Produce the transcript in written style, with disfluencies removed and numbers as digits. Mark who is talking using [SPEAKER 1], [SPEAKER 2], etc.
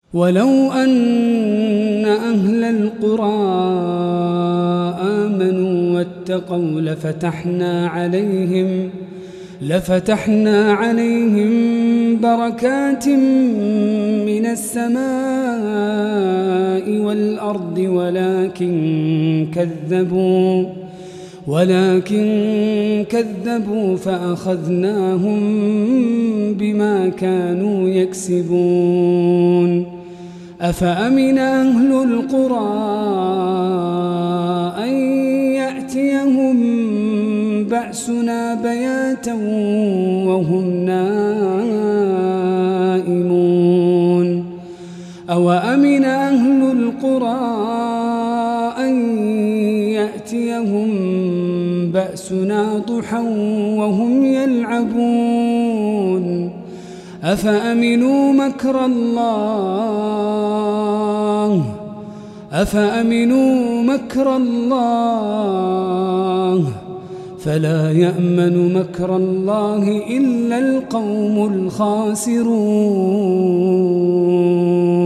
[SPEAKER 1] ولو أن أهل القرى آمنوا واتقوا لفتحنا عليهم بركات من السماء والأرض ولكن كذبوا فأخذناهم بما كانوا يكسبون. أفأمن أهل القرى أن يأتيهم بأسنا بياتا وهم نائمون أوأمن أهل القرى أن يأتيهم بأسنا ضحى وهم يلعبون أفأمنوا مكر الله فلا يأمن مكر الله إلا القوم الخاسرون.